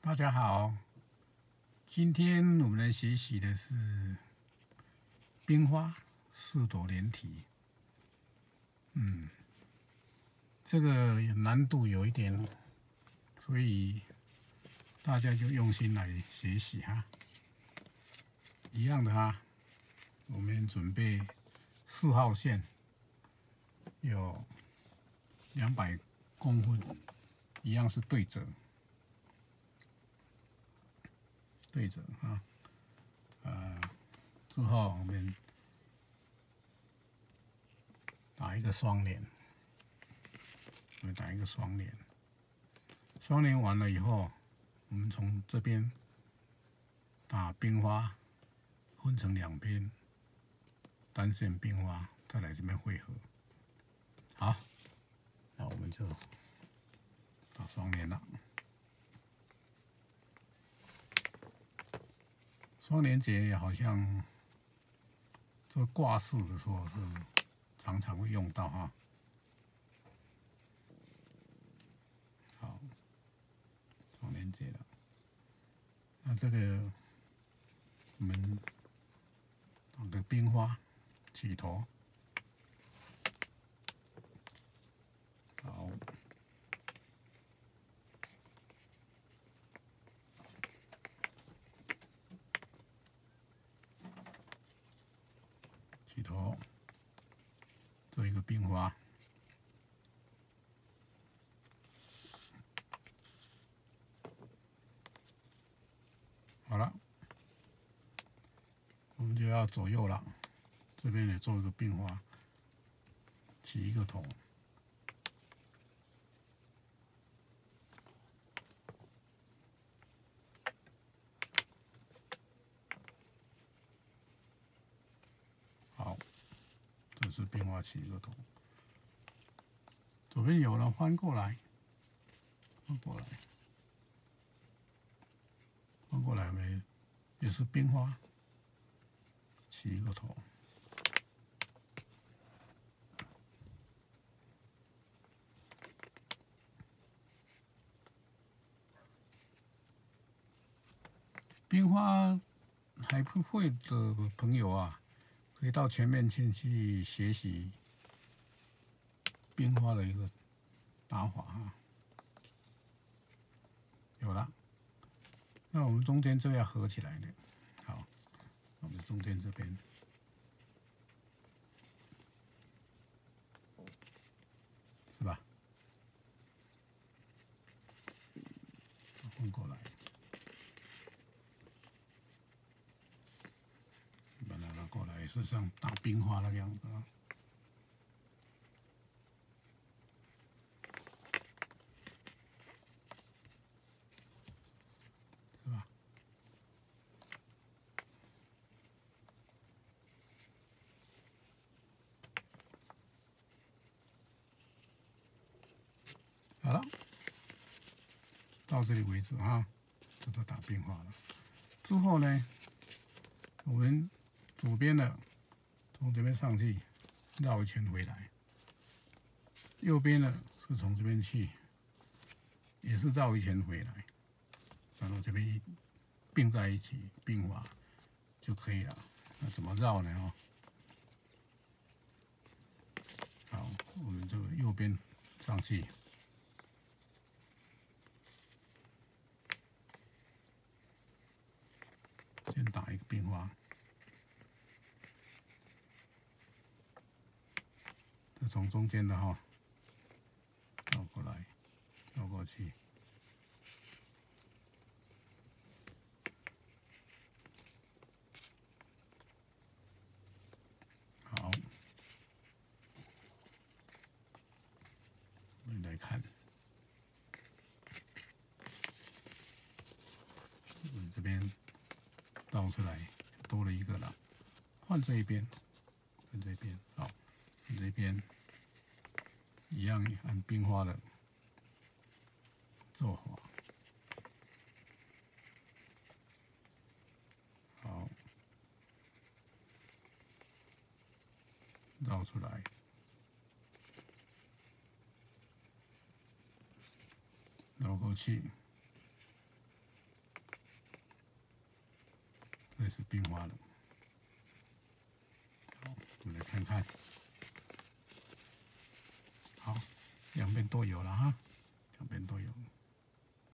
大家好，今天我们来学习的是冰花四朵连体。这个难度有一点，所以大家就用心来学习哈。一样的哈，我们准备4号线，有200公分，一样是对折。啊，之后我们打一个双连，双连完了以后，我们从这边打冰花，分成2边，单线冰花，再来这边汇合。好，那我们就打双连了。双连结好像做挂饰的时候是常常会用到哈。好，双连结了。那这个我们打个冰花起头。好。起头，做一个冰花。好了，我们就要左右了。这边也做一个冰花，起一个头。好，这是冰花起一个头。左边有了，翻过来，翻过来没？也是冰花起一个头。冰花还不会的朋友啊，可以到全面性去学习冰花的一个打法啊。有了，那我们中间这要合起来的。好，我们中间这边是吧？混过来。把它拿过来，是像打冰花那个样子啊。是吧？好了，到这里为止啊，这都打冰花了。之后呢，我们左边的从这边上去，绕一圈回来；右边的是从这边去，也是绕一圈回来，然后这边并在一起冰花就可以了。那怎么绕呢？哦，好，我们这个右边上去。先打一个冰花，这从中间的哈绕过来，绕过去，好，我们来看，这边倒出来多了一个了，换这一边，换这边，好，这边一样按冰花的做法，好，绕出来，绕过去， 开始变化了。好，我们来看看。好，两边都有了哈，两边都有。